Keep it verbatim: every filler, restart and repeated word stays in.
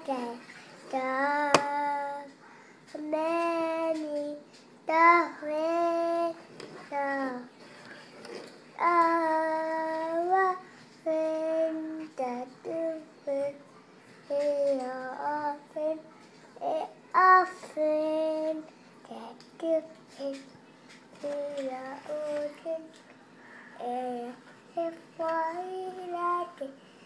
There are many the way the our friend that do it often a friend that do it we are ocean and if I like it